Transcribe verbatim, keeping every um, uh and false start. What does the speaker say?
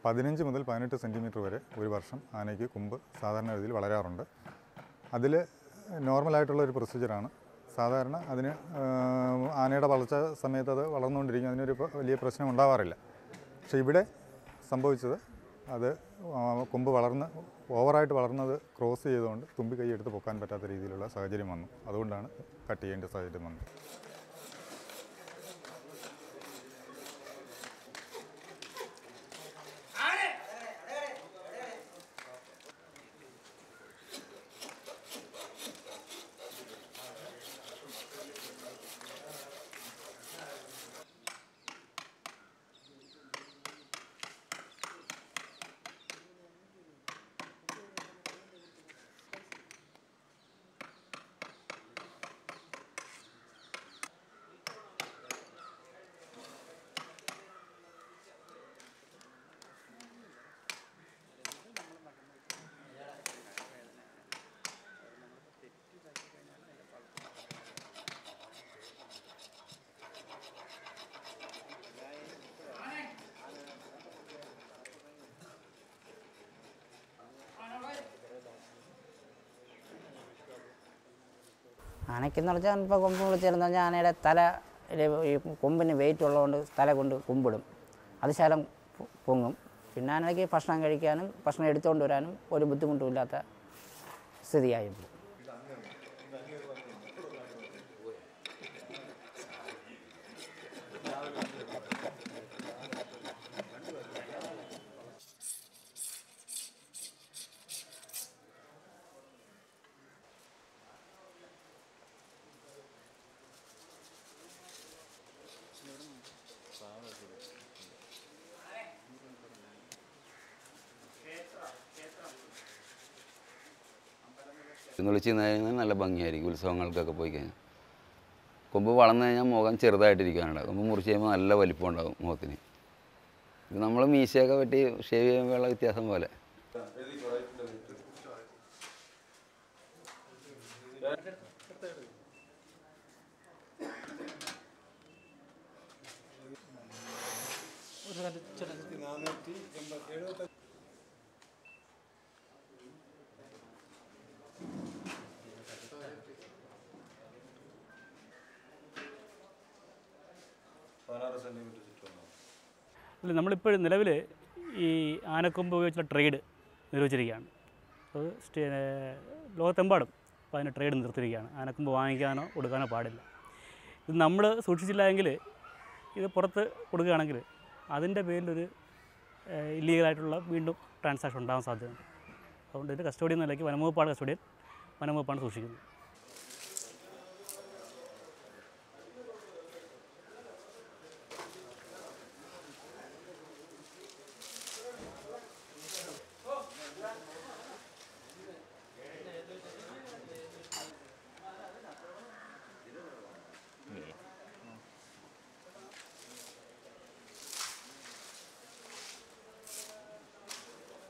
പതിനഞ്ച് മുതൽ പതിനെട്ട് സെൻറ്റിമീറ്റർ വരെ ഒരു വർഷം ആനയ്ക്ക് കൊമ്പ് സാധാരണ രീതിയിൽ വളരാറുണ്ട്. അതിൽ നോർമലായിട്ടുള്ള ഒരു പ്രൊസീജിയറാണ്. സാധാരണ അതിന് ആനയുടെ വളർച്ച സമയത്ത് അത് വളർന്നുകൊണ്ടിരിക്കും, അതിനൊരു വലിയ പ്രശ്നം ഉണ്ടാവാറില്ല. പക്ഷേ ഇവിടെ സംഭവിച്ചത് അത് കൊമ്പ് വളർന്ന് ഓവറായിട്ട് വളർന്നത് ക്രോസ് ചെയ്തുകൊണ്ട് തുമ്പി കൈ എടുത്ത് പൊക്കാൻ പറ്റാത്ത രീതിയിലുള്ള സാഹചര്യം വന്നു. അതുകൊണ്ടാണ് കട്ട് ചെയ്യേണ്ട സാഹചര്യം വന്നത്. ആനയ്ക്കെന്ന് പറഞ്ഞാൽ ഇപ്പോൾ കൊമ്പ് വിളിച്ചിരുന്നു പറഞ്ഞാൽ ആനയുടെ തല ഈ കൊമ്പിന് വെയിറ്റ് ഉള്ളതുകൊണ്ട് തല കൊണ്ട് കുമ്പിടും, അത് ശകലം പൊങ്ങും. പിന്നെ ആനയ്ക്ക് ഭക്ഷണം കഴിക്കാനും ഭക്ഷണം എടുത്തുകൊണ്ട് വരാനും ഒരു ബുദ്ധിമുട്ടും ഇല്ലാത്ത സ്ഥിതിയായിരുന്നു. വിളിച്ച് കഴിഞ്ഞാൽ നല്ല ഭംഗിയായിരിക്കും. ഉത്സവങ്ങൾക്കൊക്കെ പോയി കഴിഞ്ഞാൽ കൊമ്പ് വളർന്നു കഴിഞ്ഞാൽ മുഖം ചെറുതായിട്ടിരിക്കാനുണ്ടാകും. കൊമ്പ് മുറിച്ച് കഴിയുമ്പോൾ നല്ല വലിപ്പം ഉണ്ടാകും മുഖത്തിന്. ഇത് നമ്മൾ മീശയൊക്കെ വെട്ടി ഷേവ് ചെയ്യുമ്പോഴുള്ള വ്യത്യാസം പോലെ. അല്ല, നമ്മളിപ്പോൾ നിലവിൽ ഈ ആനക്കൊമ്പ് ഉപയോഗിച്ചുള്ള ട്രേഡ് നിരോധിച്ചിരിക്കുകയാണ്. അത് ലോകത്തെമ്പാടും അപ്പോൾ അതിന് ട്രേഡ് നിർത്തിയിരിക്കുകയാണ്. ആനക്കൊമ്പ് വാങ്ങിക്കാനോ കൊടുക്കാനോ പാടില്ല. ഇത് നമ്മൾ സൂക്ഷിച്ചില്ല എങ്കിൽ, ഇത് പുറത്ത് കൊടുക്കുകയാണെങ്കിൽ അതിൻ്റെ പേരിലൊരു ഇല്ലീഗലായിട്ടുള്ള വീണ്ടും ട്രാൻസാക്ഷൻ ഉണ്ടാകാൻ സാധ്യതയുണ്ട്. അതുകൊണ്ട് ഇതിൻ്റെ കസ്റ്റഡിയെന്ന നിലയ്ക്ക് വനംവകുപ്പാണ് കസ്റ്റഡിയൻ, വനംവകുപ്പാണ് സൂക്ഷിക്കുന്നത്.